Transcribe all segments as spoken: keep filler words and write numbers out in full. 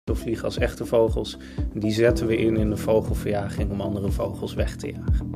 vliegen als echte vogels. Die zetten we in in de vogelverjaging om andere vogels weg te jagen.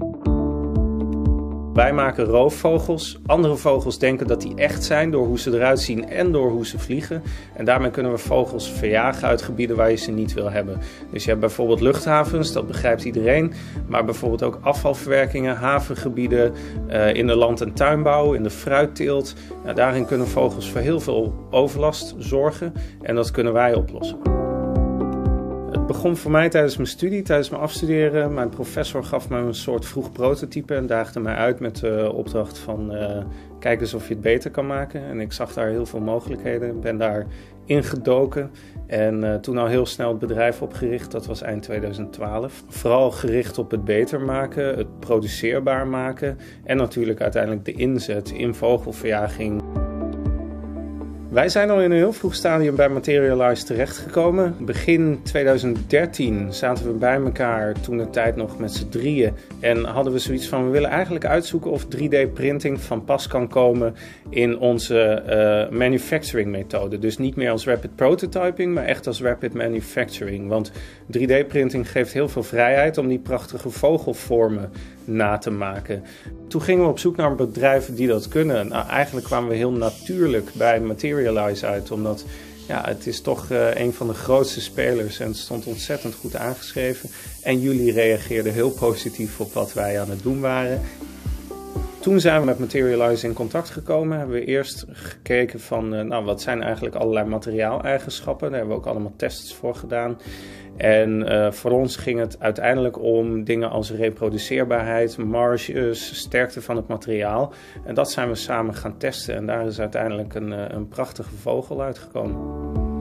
Wij maken roofvogels. Andere vogels denken dat die echt zijn door hoe ze eruit zien en door hoe ze vliegen. En daarmee kunnen we vogels verjagen uit gebieden waar je ze niet wil hebben. Dus je hebt bijvoorbeeld luchthavens, dat begrijpt iedereen. Maar bijvoorbeeld ook afvalverwerkingen, havengebieden, uh, in de land- en tuinbouw, in de fruitteelt. Nou, daarin kunnen vogels voor heel veel overlast zorgen en dat kunnen wij oplossen. Het begon voor mij tijdens mijn studie, tijdens mijn afstuderen. Mijn professor gaf me een soort vroeg prototype en daagde mij uit met de opdracht van uh, kijk eens of je het beter kan maken. En ik zag daar heel veel mogelijkheden. Ik ben daar ingedoken en uh, toen al heel snel het bedrijf opgericht. Dat was eind tweeduizend twaalf. Vooral gericht op het beter maken, het produceerbaar maken en natuurlijk uiteindelijk de inzet in vogelverjaging. Wij zijn al in een heel vroeg stadium bij Materialise terechtgekomen. Begin tweeduizend dertien zaten we bij elkaar, toen de tijd nog met z'n drieën. En hadden we zoiets van, we willen eigenlijk uitzoeken of drie D printing van pas kan komen in onze uh, manufacturing methode. Dus niet meer als rapid prototyping, maar echt als rapid manufacturing. Want drie D printing geeft heel veel vrijheid om die prachtige vogelvormen na te maken. Toen gingen we op zoek naar bedrijven die dat kunnen. Nou, eigenlijk kwamen we heel natuurlijk bij Materialise uit, omdat ja, het is toch uh, een van de grootste spelers en het stond ontzettend goed aangeschreven. En jullie reageerden heel positief op wat wij aan het doen waren. Toen zijn we met Materialise in contact gekomen. Hebben we eerst gekeken van, uh, nou, wat zijn eigenlijk allerlei materiaaleigenschappen. Daar hebben we ook allemaal tests voor gedaan. En uh, voor ons ging het uiteindelijk om dingen als reproduceerbaarheid, marges, sterkte van het materiaal. En dat zijn we samen gaan testen en daar is uiteindelijk een, uh, een prachtige vogel uitgekomen.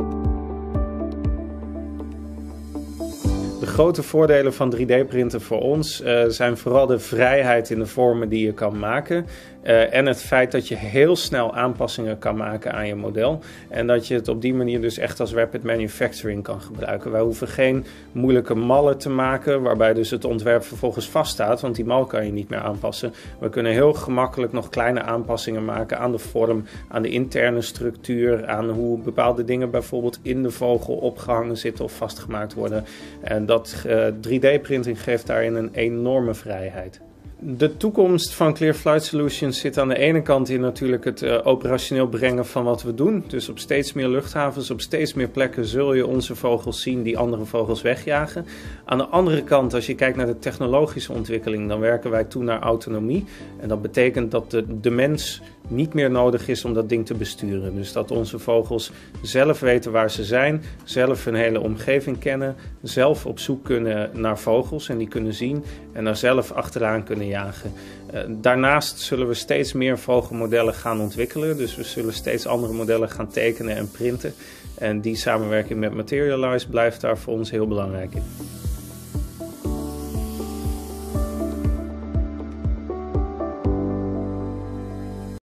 De grote voordelen van drie D printen voor ons uh, zijn vooral de vrijheid in de vormen die je kan maken. Uh, en het feit dat je heel snel aanpassingen kan maken aan je model. En dat je het op die manier dus echt als rapid manufacturing kan gebruiken. Wij hoeven geen moeilijke mallen te maken waarbij dus het ontwerp vervolgens vaststaat. Want die mal kan je niet meer aanpassen. We kunnen heel gemakkelijk nog kleine aanpassingen maken aan de vorm, aan de interne structuur, aan hoe bepaalde dingen bijvoorbeeld in de vogel opgehangen zitten of vastgemaakt worden. En dat uh, drie D printing geeft daarin een enorme vrijheid. De toekomst van Clear Flight Solutions zit aan de ene kant in natuurlijk het uh, operationeel brengen van wat we doen. Dus op steeds meer luchthavens, op steeds meer plekken zul je onze vogels zien die andere vogels wegjagen. Aan de andere kant, als je kijkt naar de technologische ontwikkeling, dan werken wij toe naar autonomie. En dat betekent dat de, de mens niet meer nodig is om dat ding te besturen. Dus dat onze vogels zelf weten waar ze zijn, zelf hun hele omgeving kennen, zelf op zoek kunnen naar vogels en die kunnen zien en daar zelf achteraan kunnen jagen. Uh, daarnaast zullen we steeds meer vogelmodellen gaan ontwikkelen. Dus we zullen steeds andere modellen gaan tekenen en printen. En die samenwerking met Materialise blijft daar voor ons heel belangrijk in.